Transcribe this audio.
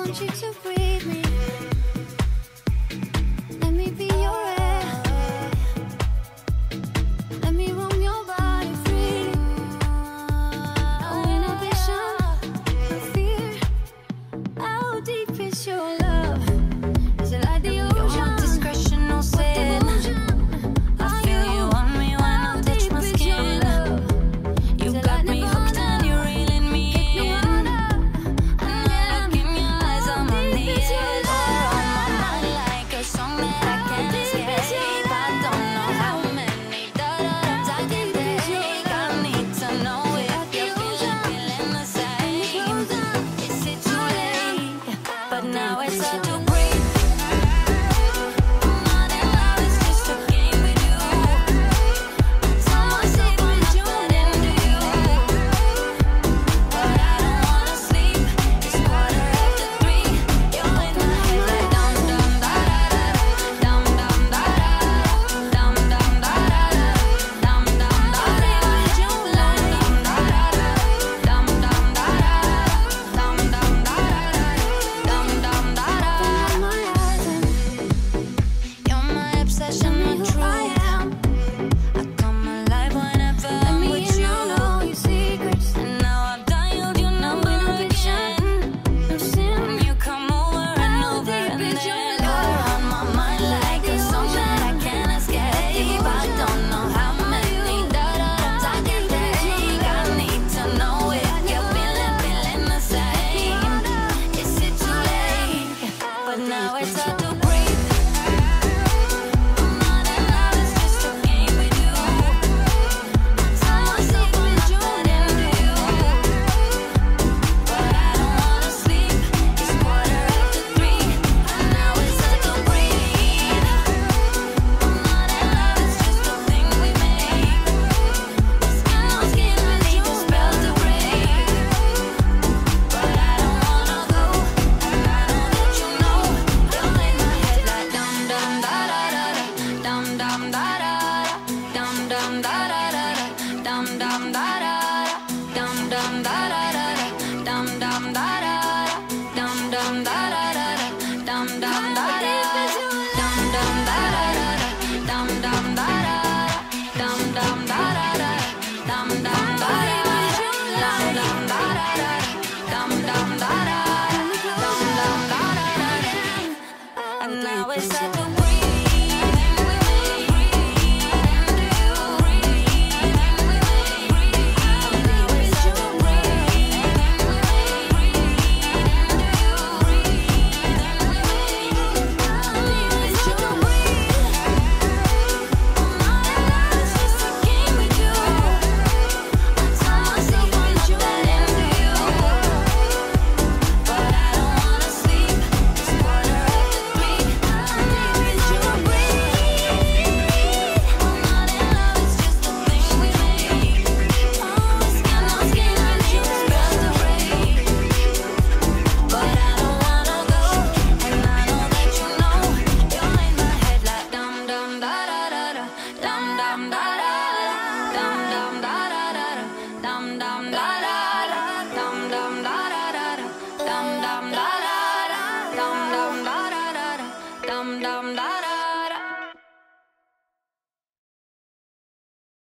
want you to breathe me. Let me be your air. Let me roam your body free. No inhibition, no fear. How deep is your love? Is it like the ocean? You want discretion, no sin. I feel you on me when I touch my skin. You got me hooked and you're reeling me in. And the look in your eyes, I'm on the edge. You're on my mind like a song that I can't escape. I don't know how many da-da-dums I can take. I need to know if you're feeling the same. Is it too late? But now it's hard to breathe. I'm not in love, it's just a game with you. I tell myself I'm not that into you, but I don't wanna sleep. It's 3:15. You're in my head like dum dum da da da, dum dum da da, dum dum da da da, dum dum da da, dum dum da da, dum dum da da, dum dum da da, dum dum da da. You're my obsession, my truth. I come alive whenever I'm with you. And now I've dialed your number again. And you come over and over and then you're on my mind like a song that I can't escape. I don't know how many da-da-dums I can take. I need to know if you're feeling the same. Is it too late? But now it's hard to breathe. I'm not in love, it's just a game with you. I tell myself I'm not that into you, but I don't wanna sleep. It's 3:15, and now it's hard to breathe. I'm not in love, it's just a thing we make. Skin on skin, I need the spell to break. But I don't wanna go, and I know that you know. You're in my head like dum dum da da da da, dum dum da da da, dum dum da da da da, dum dum da da da, dum dum da da da da, dum dum da da da, dum dum da.